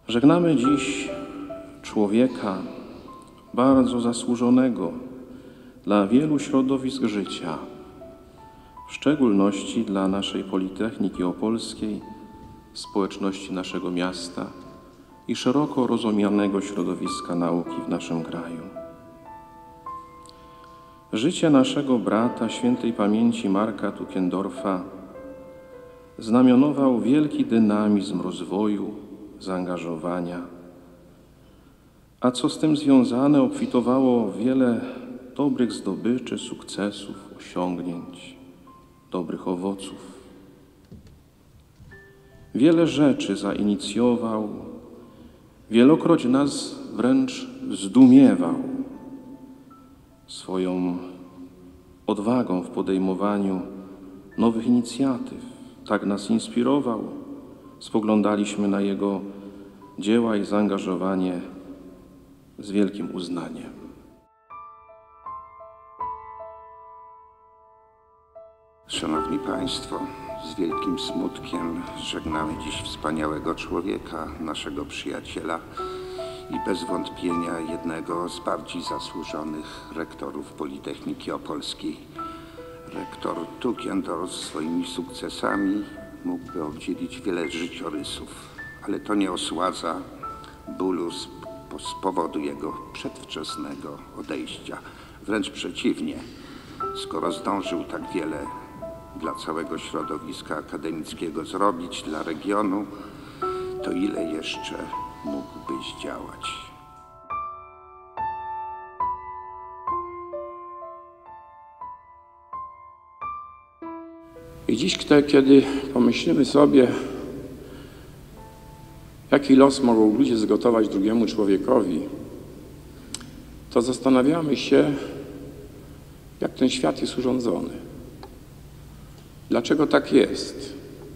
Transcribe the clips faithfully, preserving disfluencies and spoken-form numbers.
Żegnamy dziś człowieka bardzo zasłużonego dla wielu środowisk życia, w szczególności dla naszej Politechniki Opolskiej, społeczności naszego miasta i szeroko rozumianego środowiska nauki w naszym kraju. Życie naszego brata świętej pamięci Marka Tuckendorfa znamionował wielki dynamizm rozwoju, zaangażowania, a co z tym związane, obfitowało wiele dobrych zdobyczy, sukcesów, osiągnięć, dobrych owoców. Wiele rzeczy zainicjował, wielokroć nas wręcz zdumiewał swoją odwagą w podejmowaniu nowych inicjatyw. Tak nas inspirował. Spoglądaliśmy na jego dzieła i zaangażowanie z wielkim uznaniem. Szanowni Państwo, z wielkim smutkiem żegnamy dziś wspaniałego człowieka, naszego przyjaciela i bez wątpienia jednego z bardziej zasłużonych rektorów Politechniki Opolskiej. Rektor Tuckendorf swoimi sukcesami mógłby oddzielić wiele życiorysów, ale to nie osładza bólu z, z powodu jego przedwczesnego odejścia. Wręcz przeciwnie, skoro zdążył tak wiele dla całego środowiska akademickiego zrobić, dla regionu, to ile jeszcze mógłby zdziałać. I dziś, kiedy pomyślimy sobie, jaki los mogą ludzie zgotować drugiemu człowiekowi, to zastanawiamy się, jak ten świat jest urządzony. Dlaczego tak jest?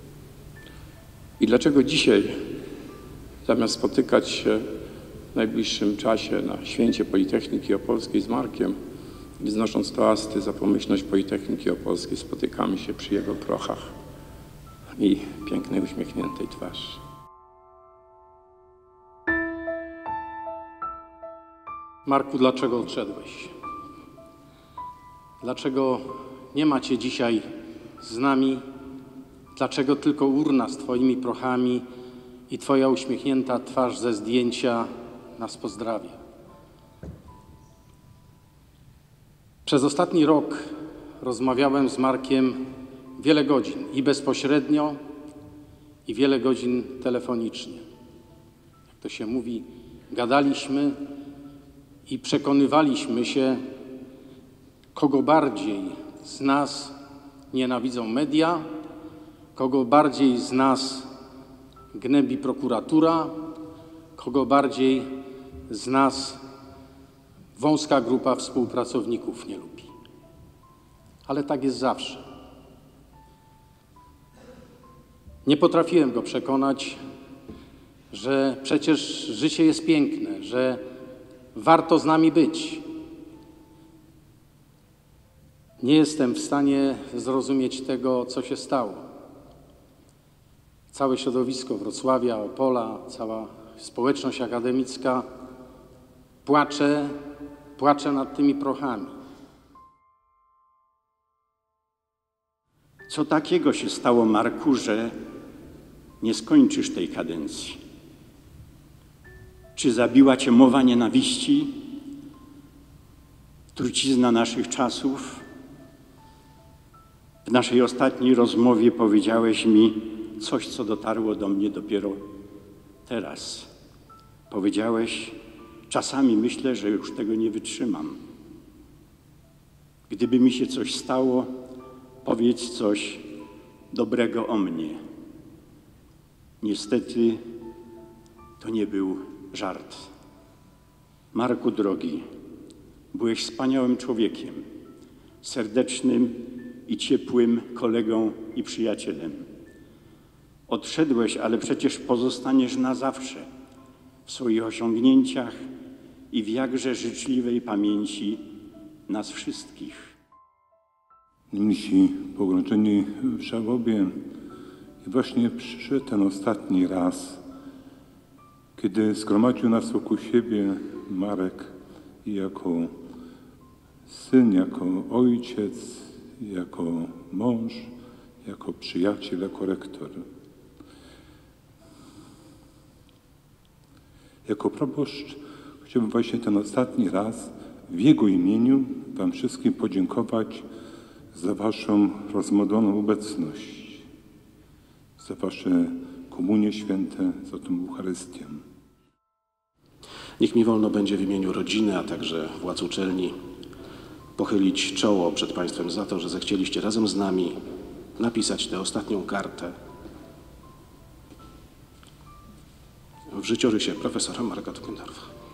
I dlaczego dzisiaj, zamiast spotykać się w najbliższym czasie na święcie Politechniki Opolskiej z Markiem, wznosząc toasty za pomyślność Politechniki Opolskiej, spotykamy się przy jego prochach i pięknej, uśmiechniętej twarzy. Marku, dlaczego odszedłeś? Dlaczego nie ma Cię dzisiaj z nami? Dlaczego tylko urna z Twoimi prochami i Twoja uśmiechnięta twarz ze zdjęcia nas pozdrawia? Przez ostatni rok rozmawiałem z Markiem wiele godzin i bezpośrednio, i wiele godzin telefonicznie. Jak to się mówi, gadaliśmy i przekonywaliśmy się, kogo bardziej z nas nienawidzą media, kogo bardziej z nas gnębi prokuratura, kogo bardziej z nas wąska grupa współpracowników nie lubi. Ale tak jest zawsze. Nie potrafiłem go przekonać, że przecież życie jest piękne, że warto z nami być. Nie jestem w stanie zrozumieć tego, co się stało. Całe środowisko Wrocławia, Opola, cała społeczność akademicka płacze, płacze nad tymi prochami. Co takiego się stało, Marku, że nie skończysz tej kadencji? Czy zabiła cię mowa nienawiści, trucizna naszych czasów? W naszej ostatniej rozmowie powiedziałeś mi coś, co dotarło do mnie dopiero teraz. Powiedziałeś: czasami myślę, że już tego nie wytrzymam. Gdyby mi się coś stało, powiedz coś dobrego o mnie. Niestety to nie był żart. Marku drogi, byłeś wspaniałym człowiekiem, serdecznym i ciepłym kolegą i przyjacielem. Odszedłeś, ale przecież pozostaniesz na zawsze w swoich osiągnięciach i w jakże życzliwej pamięci nas wszystkich. Mnisi pogrążeni w żałobie i właśnie przyszedł ten ostatni raz, kiedy zgromadził nas wokół siebie Marek i jako syn, jako ojciec, jako mąż, jako przyjaciel, jako rektor. Jako proboszcz chciałbym właśnie ten ostatni raz w jego imieniu wam wszystkim podziękować za waszą rozmodloną obecność, za wasze komunie święte, za tą Eucharystię. Niech mi wolno będzie w imieniu rodziny, a także władz uczelni pochylić czoło przed Państwem za to, że zechcieliście razem z nami napisać tę ostatnią kartę w życiorysie profesora Marka Tukendorfa.